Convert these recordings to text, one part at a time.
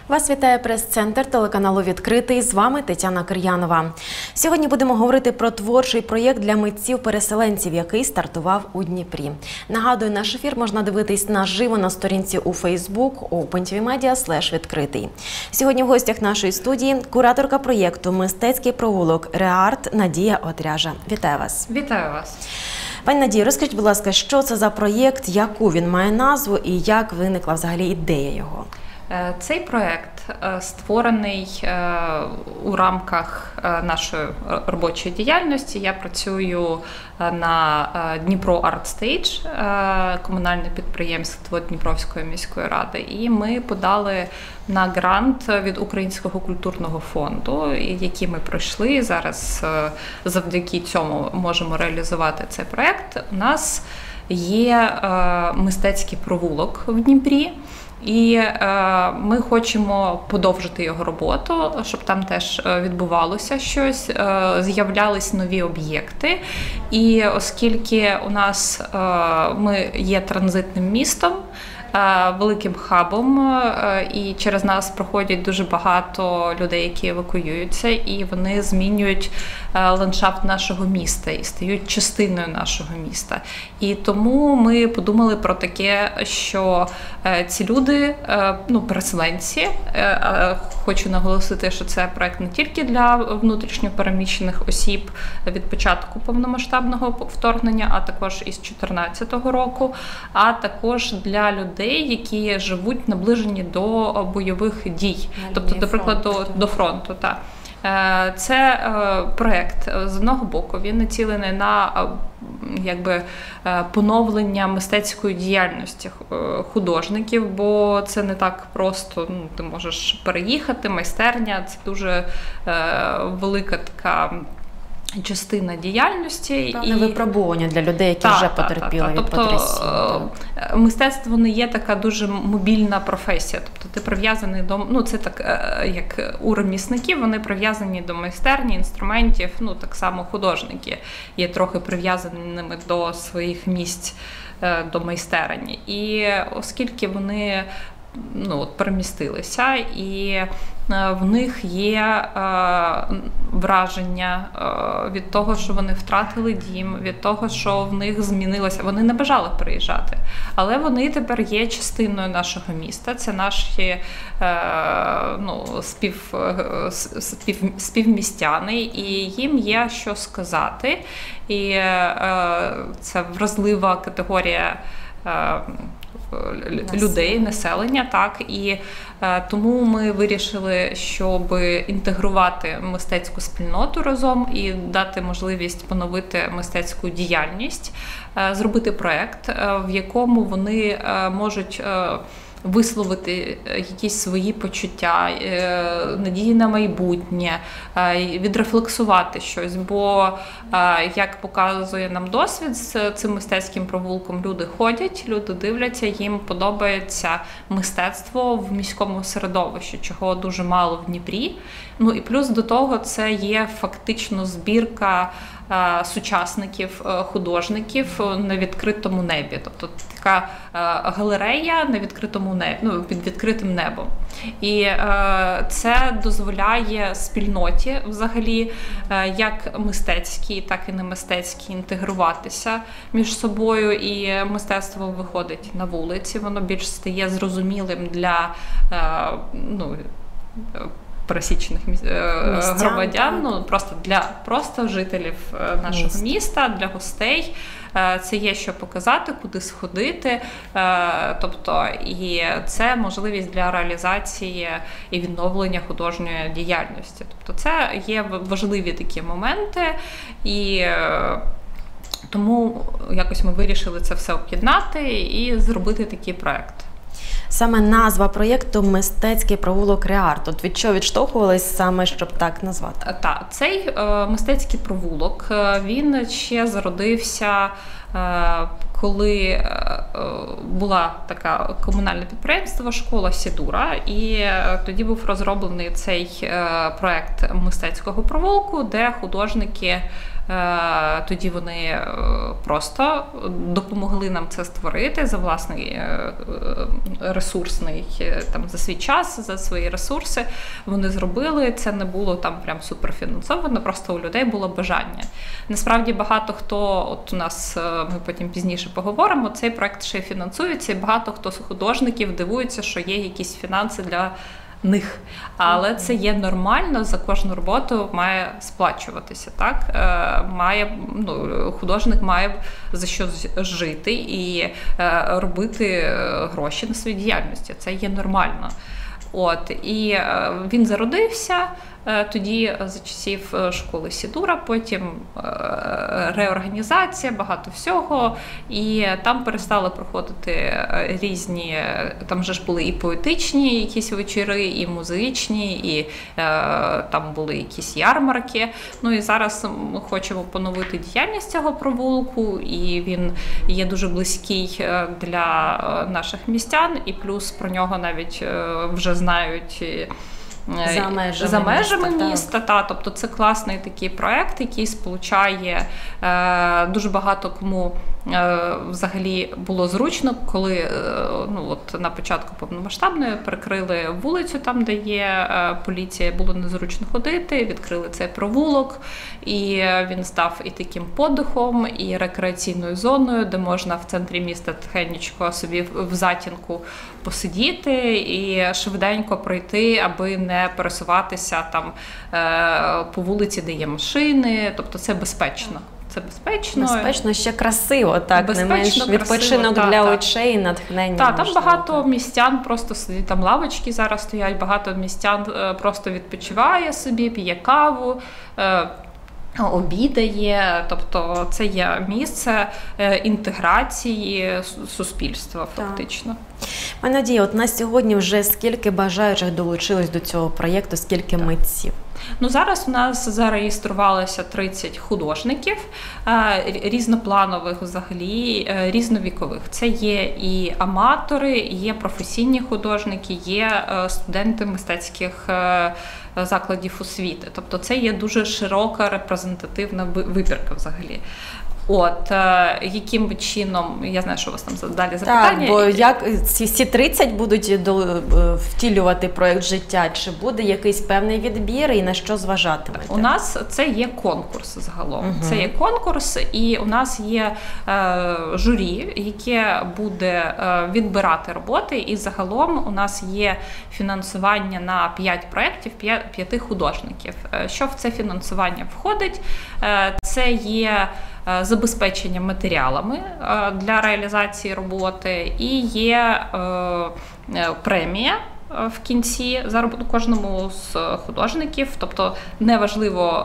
Вас вітає прес-центр телеканалу «Відкритий». З вами Тетяна Кир'янова. Сьогодні будемо говорити про творчий проєкт для митців-переселенців, який стартував у Дніпрі. Нагадую, наш ефір можна дивитись наживо на сторінці у Facebook opentvmedia/відкритий. Сьогодні в гостях нашої студії кураторка проєкту «Мистецький провулок Реарт» Надія Отряжа. Вітаю вас. Вітаю вас. Пані Надія, розкажіть, будь ласка, що це за проєкт, яку він має назву і як виникла взагалі ідея його? Цей проєкт створений у рамках нашої робочої діяльності. Я працюю на Дніпро Арт Стейдж, комунальне підприємство Дніпровської міської ради, і ми подали на грант від Українського культурного фонду, який ми пройшли. Зараз завдяки цьому можемо реалізувати цей проєкт. У нас є мистецький провулок в Дніпрі. І ми хочемо подовжити його роботу, щоб там теж відбувалося щось, з'являлись нові об'єкти. І оскільки у нас ми є транзитним містом, великим хабом, і через нас проходять дуже багато людей, які евакуюються, і вони змінюють ландшафт нашого міста і стають частиною нашого міста. І тому ми подумали про таке, що ці люди, переселенці, хочу наголосити, що це проект не тільки для внутрішньо переміщених осіб від початку повномасштабного вторгнення, а також із 2014 року, а також для людей, які живуть наближені до бойових дій, тобто, до прикладу, до фронту. Так. Це проєкт, з одного боку, він націлений на поновлення мистецької діяльності художників, бо це не так просто, ти можеш переїхати, майстерня, це дуже велика така частина діяльності. Певне випробування для людей, які вже потерпіли від потрясінь. Мистецтво не є така дуже мобільна професія. Тобто ти прив'язаний до, це так, як у ремісників, вони прив'язані до майстерні, інструментів, так само художники є трохи прив'язаними до своїх місць, до майстерні. І оскільки вони перемістилися, і в них є враження від того, що вони втратили дім, від того, що в них змінилося. Вони не бажали переїжджати, але вони тепер є частиною нашого міста. Це наші співмістяни, і їм є що сказати. І це вразлива категорія людей, населення, так, і тому ми вирішили, щоб інтегрувати мистецьку спільноту разом і дати можливість поновити мистецьку діяльність, зробити проєкт, в якому вони можуть висловити якісь свої почуття, надії на майбутнє, відрефлексувати щось. Бо, як показує нам досвід, з цим мистецьким провулком люди ходять, люди дивляться, їм подобається мистецтво в міському середовищі, чого дуже мало в Дніпрі. І плюс до того це є фактично збірка сучасників, художників на відкритому небі. Тобто така галерея на відкритому небі, під відкритим небом. І це дозволяє спільноті взагалі, як мистецькій, так і немистецькій, інтегруватися між собою, і мистецтво виходить на вулиці, воно більш стає зрозумілим для пересічних громадян, просто жителів нашого міста, для гостей. Це є що показати, куди сходити, тобто і це можливість для реалізації і відновлення художньої діяльності. Тобто це є важливі такі моменти, і тому якось ми вирішили це все об'єднати і зробити такий проєкт. Саме назва проєкту «Мистецький провулок Реарт». От від чого відштовхувались саме, щоб так назвати? Так, цей мистецький провулок, він ще зародився, коли була така комунальне підприємство, школа Сідура, і тоді був розроблений цей проект мистецького провулку, де художники тоді вони просто допомогли нам це створити за власний ресурсний, там, за свій час, за свої ресурси. Вони зробили, це не було там прям суперфінансовано, просто у людей було бажання. Насправді багато хто, от у нас, ми потім пізніше поговоримо, цей проект ще й фінансується, і багато хто з художників дивується, що є якісь фінанси для них. Але це є нормально, за кожну роботу має сплачуватися, так? Художник має за що жити і робити гроші на своїй діяльності. Це є нормально. І він зародився тоді за часів школи Сідура, потім реорганізація, багато всього, і там перестали проходити різні, там вже ж були і поетичні якісь вечори, і музичні, і там були якісь ярмарки. І зараз ми хочемо поновити діяльність цього провулку, і він є дуже близький для наших містян, і плюс про нього навіть вже знають за межами міста. Тобто це класний такий проект, який сполучає дуже багато кому взагалі було зручно, коли на початку повномасштабної перекрили вулицю там, де є поліція, було незручно ходити, відкрили цей провулок, і він став і таким подихом, і рекреаційною зоною, де можна в центрі міста тихенечко собі в затінку посидіти і швиденько пройти, аби не пересуватися там по вулиці, де є машини, тобто це безпечно. Це безпечно, ще красиво, так, не менш відпочинок для очей, натхнення. Так, там багато містян просто сидять, там лавочки зараз стоять, багато містян просто відпочиває собі, п'є каву, обідає, тобто це є місце інтеграції суспільства фактично. Пані Надія, от на сьогодні вже скільки бажаючих долучилось до цього проєкту, скільки митців? Зараз у нас зареєструвалося 30 художників, різнопланових взагалі, різновікових. Це є і аматори, є професійні художники, є студенти мистецьких закладів освіти. Тобто це є дуже широка репрезентативна вибірка взагалі. Яким чином, я знаю, що у вас там далі запитання. Так, бо як ці 30 будуть втілювати проєкт життя, чи буде якийсь певний відбір і на що зважатимете? У нас це є конкурс загалом. Це є конкурс, і у нас є журі, яке буде відбирати роботи, і загалом у нас є фінансування на 5 проєктів, 5 художників. Що в це фінансування входить? Це є забезпечення матеріалами для реалізації роботи, і є премія в кінці за роботу кожному з художників, тобто неважливо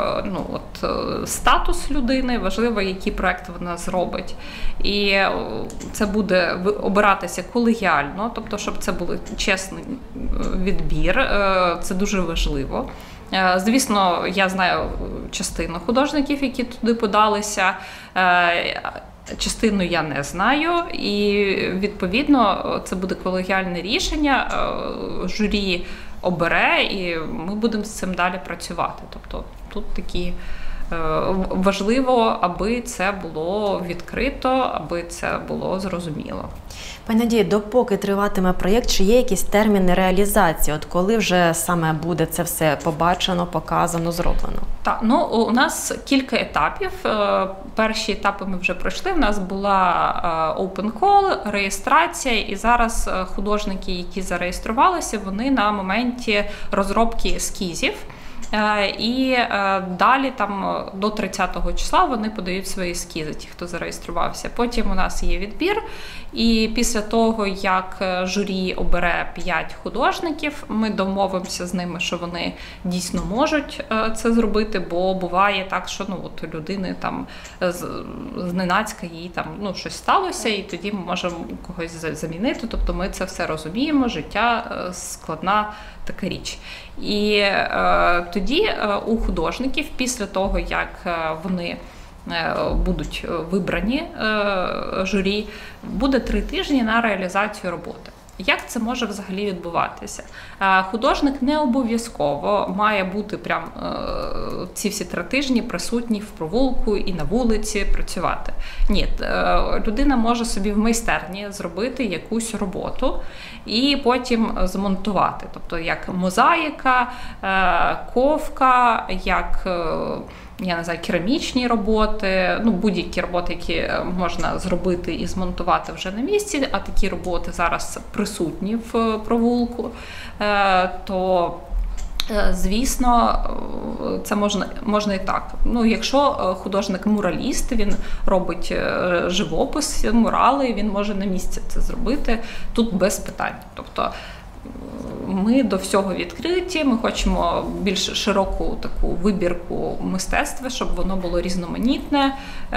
статус людини, важливо, який проект вона зробить. І це буде обиратися колегіально, тобто щоб це був чесний відбір, це дуже важливо. Звісно, я знаю частину художників, які туди подалися, частину я не знаю, і відповідно це буде колегіальне рішення, журі обере, і ми будемо з цим далі працювати. Тобто тут такі важливо, аби це було відкрито, аби це було зрозуміло. Пані Надія, допоки триватиме проєкт, чи є якісь терміни реалізації? От коли вже саме буде це все побачено, показано, зроблено? Так, у нас кілька етапів. Перші етапи ми вже пройшли. У нас була open call, реєстрація, і зараз художники, які зареєструвалися, вони на моменті розробки ескізів. І далі там до 30-го числа вони подають свої ескізи, ті, хто зареєструвався. Потім у нас є відбір, і після того, як журі обере 5 художників, ми домовимося з ними, що вони дійсно можуть це зробити, бо буває так, що у людини там зненацька їй там щось сталося, і тоді ми можемо когось замінити. Тобто ми це все розуміємо, життя складна така річ. І тоді у художників, після того, як вони будуть вибрані журі, буде 3 тижні на реалізацію роботи. Як це може взагалі відбуватися? Художник не обов'язково має бути прям ці всі 3 тижні присутній в провулку і на вулиці працювати. Ні, людина може собі в майстерні зробити якусь роботу і потім змонтувати. Тобто як мозаїка, ковка, як я не знаю, керамічні роботи, будь-які роботи, які можна зробити і змонтувати вже на місці, а такі роботи зараз присутні в провулку, то звісно, це можна і так. Якщо художник-мураліст, він робить живопис, мурали, він може на місці це зробити, тут без питань. Тобто ми до всього відкриті, ми хочемо більш широку таку вибірку мистецтва, щоб воно було різноманітне,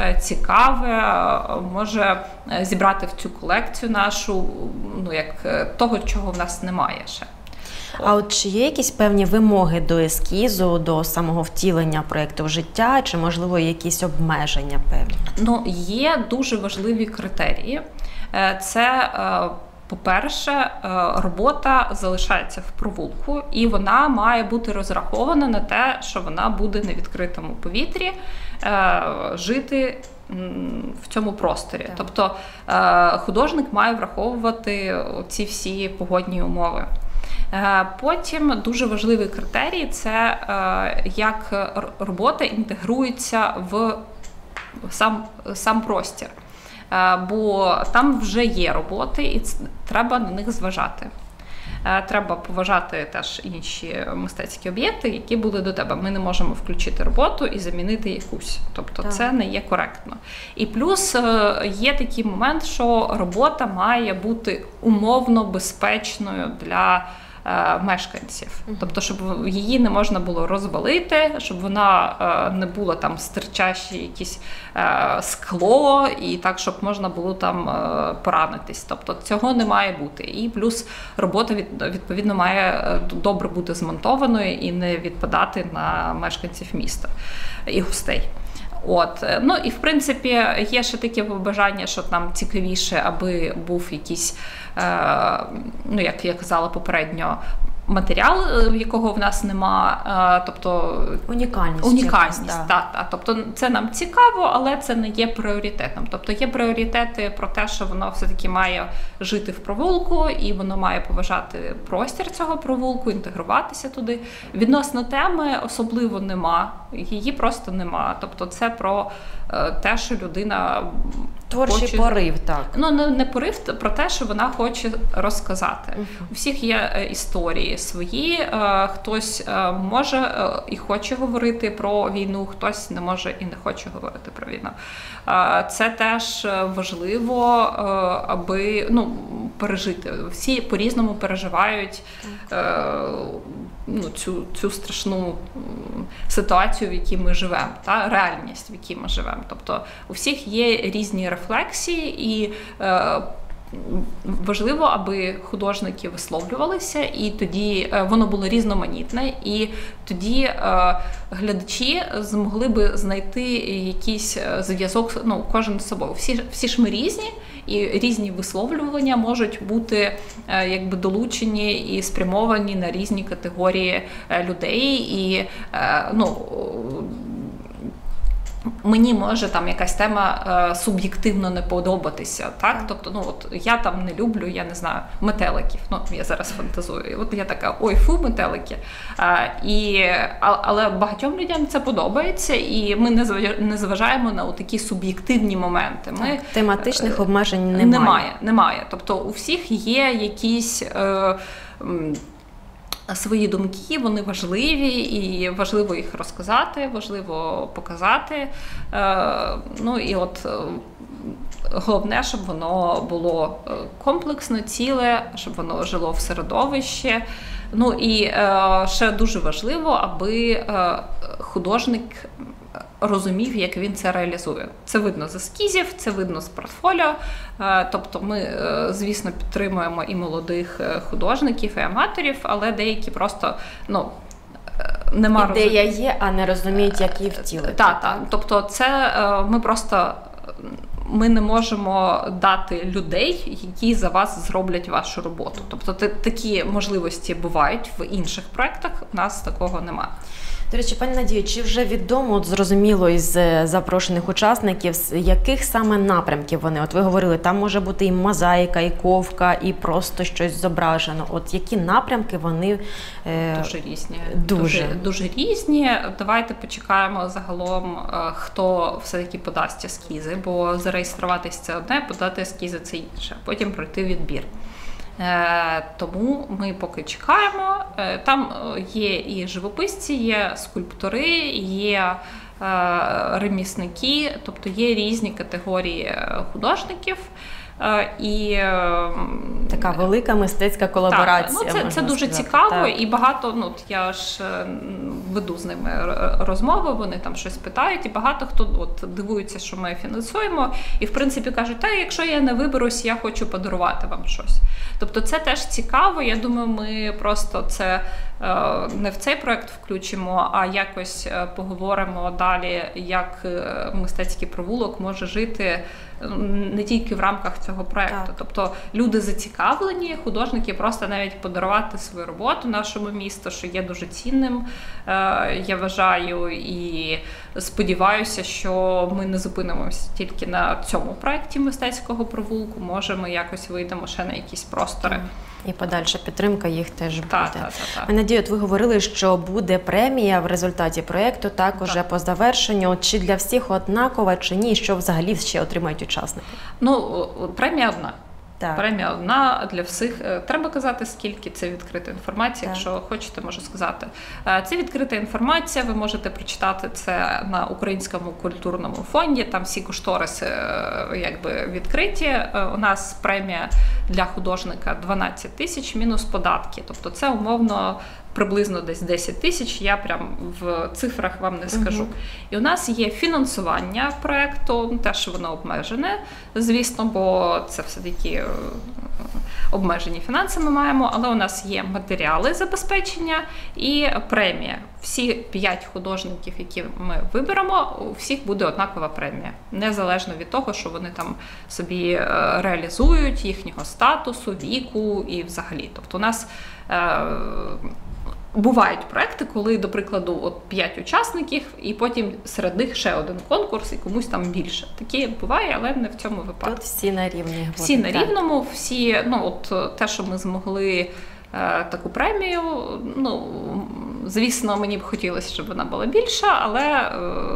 цікаве, може зібрати в цю колекцію нашу, як того, чого в нас немає ще. А от чи є якісь певні вимоги до ескізу, до самого втілення проєкту в життя, чи, можливо, якісь обмеження певні? Є дуже важливі критерії. Це по-перше, робота залишається в провулку, і вона має бути розрахована на те, що вона буде на відкритому повітрі жити в цьому просторі. Так. Тобто художник має враховувати ці всі погодні умови. Потім дуже важливий критерій – це як робота інтегрується в сам простір. Бо там вже є роботи, і треба на них зважати. Треба поважати теж інші мистецькі об'єкти, які були до тебе. Ми не можемо включити роботу і замінити якусь. Тобто це не є коректно. І плюс є такий момент, що робота має бути умовно безпечною для мешканців. Тобто, щоб її не можна було розвалити, щоб вона не була там стирчащі якісь скло, і так, щоб можна було там поранитись. Тобто, цього не має бути. І плюс робота, відповідно, має добре бути змонтованою і не відпадати на мешканців міста і гостей. І в принципі є ще таке побажання, що нам цікавіше, аби був якийсь, як я казала попередньо, матеріал, якого в нас нема, тобто унікальність. Так. Тобто це нам цікаво, але це не є пріоритетом. Тобто є пріоритети про те, що воно все-таки має жити в провулку, і воно має поважати простір цього провулку, інтегруватися туди. Відносно теми особливо нема, її просто нема. Тобто це про те, що людина творчий порив, так. Не порив, про те, що вона хоче розказати. У всіх є історії свої, хтось може і хоче говорити про війну, хтось не може і не хоче говорити про війну. Це теж важливо, аби пережити. Всі по-різному переживають цю страшну ситуацію, в якій ми живемо, реальність, в якій ми живемо. Тобто у всіх є різні рефлексії, і важливо, аби художники висловлювалися, і тоді воно було різноманітне, і тоді глядачі змогли би знайти якийсь зв'язок, кожен з собою. Всі ж ми різні, і різні висловлювання можуть бути долучені і спрямовані на різні категорії людей, і мені може там якась тема суб'єктивно не подобатися, так? Тобто, я там не люблю, я не знаю, метеликів. Я зараз фантазую. Я така, ой, фу, метелики. Але багатьом людям це подобається, і ми не зважаємо на такі суб'єктивні моменти. Тематичних обмежень Немає. Тобто у всіх є якісь свої думки, вони важливі, і важливо їх розказати, важливо показати. Головне, щоб воно було комплексно, ціле, щоб воно жило в середовищі. І ще дуже важливо, аби художник розумів, як він це реалізує. Це видно з ескізів, це видно з портфоліо. Тобто ми, звісно, підтримуємо і молодих художників, і аматорів, але деякі просто нема ідея є, а не розуміють, як її втілити. Так. Тобто це ми не можемо дати людей, які за вас зроблять вашу роботу. Тобто такі можливості бувають в інших проєктах, у нас такого немає. До речі, пані Надію, чи вже відомо, зрозуміло із запрошених учасників, з яких саме напрямків вони? От ви говорили, там може бути і мозаїка, і ковка, і просто щось зображено. От які напрямки вони... Дуже різні. Дуже різні. Давайте почекаємо загалом, хто все-таки подасть ескізи, бо зареєструватись – це одне, подати ескізи – це інше. Потім пройти відбір. Тому ми поки чекаємо. Там є і живописці, є скульптори, є ремісники, тобто є різні категорії художників. І така велика мистецька колаборація. Так, це дуже цікаво, так. І багато, я ж веду з ними розмови, вони там щось питають, і багато хто дивується, що ми фінансуємо, і в принципі кажуть, якщо я не виберусь, я хочу подарувати вам щось. Тобто це теж цікаво, я думаю, ми просто це не в цей проект включимо, а якось поговоримо далі, як мистецький провулок може жити не тільки в рамках цього проекту. Так. Тобто люди зацікавлені, художники просто навіть подарувати свою роботу нашому місту, що є дуже цінним, я вважаю, і сподіваюся, що ми не зупинимося тільки на цьому проекті мистецького провулку, може ми якось вийдемо ще на якісь простори. І подальша підтримка їх теж буде. Так. Пані Надію, ви говорили, що буде премія в результаті проєкту, так, уже по завершенню. Чи для всіх однакова, чи ні? Що взагалі ще отримають учасники? Премія одна. Так. Премія одна для всіх. Треба казати, скільки це відкрита інформація. Так. Якщо хочете, можу сказати. Це відкрита інформація, ви можете прочитати це на Українському культурному фонді, там всі кошториси відкриті. У нас премія для художника 12 тисяч мінус податки. Тобто це умовно приблизно десь 10 тисяч, я прям в цифрах вам не скажу. І у нас є фінансування проєкту, теж воно обмежене, звісно, бо це все-таки обмежені фінанси ми маємо, але у нас є матеріали забезпечення і премія. Всі 5 художників, які ми виберемо, у всіх буде однакова премія. Незалежно від того, що вони там собі реалізують, їхнього статусу, віку і взагалі. Тобто у нас бувають проекти, коли, до прикладу, 5 учасників, і потім серед них ще один конкурс, і комусь там більше. Таке буває, але не в цьому випадку. Тут всі на рівні. Всі на рівному, всі, те, що ми змогли таку премію, звісно, мені б хотілося, щоб вона була більша, але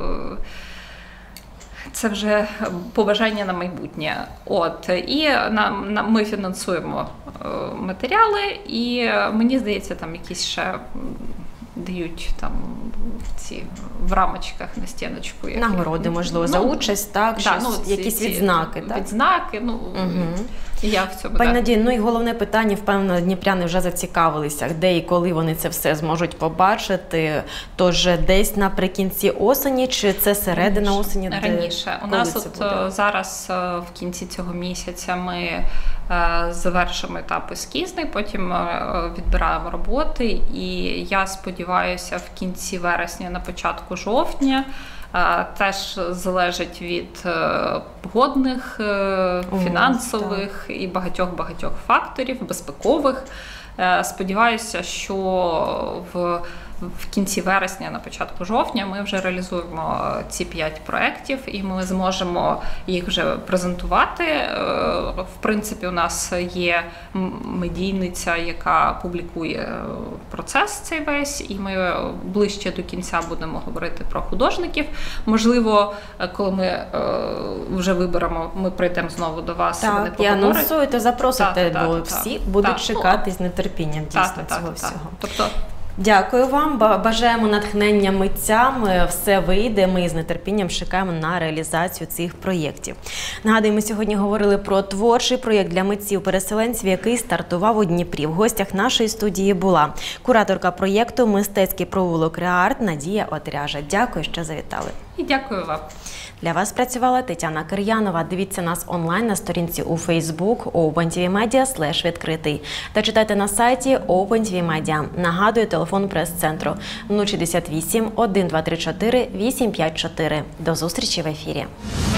це вже побажання на майбутнє. І ми фінансуємо матеріали, і мені здається, там якісь ще дають там в рамочках на стіночку. Нагороди, можливо, за участь, так? Якісь відзнаки, так? Відзнаки, я в цьому. Пані Надію, і головне питання, впевнено, дніпряни вже зацікавилися, де і коли вони це все зможуть побачити. Тож десь наприкінці осені, чи це середина осені? Раніше. У нас зараз в кінці цього місяця ми завершимо етап ескізний, потім відбираємо роботи, і я сподіваюся, в кінці вересня, на початку жовтня, теж залежить від погодних, фінансових і багатьох факторів, безпекових. Сподіваюся, що в кінці вересня, на початку жовтня ми вже реалізуємо ці 5 проєктів і ми зможемо їх вже презентувати. В принципі, у нас є медійниця, яка публікує процес цей весь, і ми ближче до кінця будемо говорити про художників. Можливо, коли ми вже виберемо, ми прийдемо знову до вас. Так, і анонсуєте, запросите, бо всі будуть чекати з нетерпінням дійсно цього всього. Тобто, дякую вам, бажаємо натхнення митцям, все вийде, ми з нетерпінням чекаємо на реалізацію цих проєктів. Нагадую, ми сьогодні говорили про творчий проєкт для митців-переселенців, який стартував у Дніпрі. В гостях нашої студії була кураторка проєкту «Мистецький провулок Реарт» Надія Отряжа. Дякую, що завітали. І дякую вам. Для вас працювала Тетяна Кир'янова. Дивіться нас онлайн на сторінці у Facebook opentvmedia/відкритий та читайте на сайті OpenTV Media. Нагадую, телефон прес-центру 068 1234 854. До зустрічі в ефірі.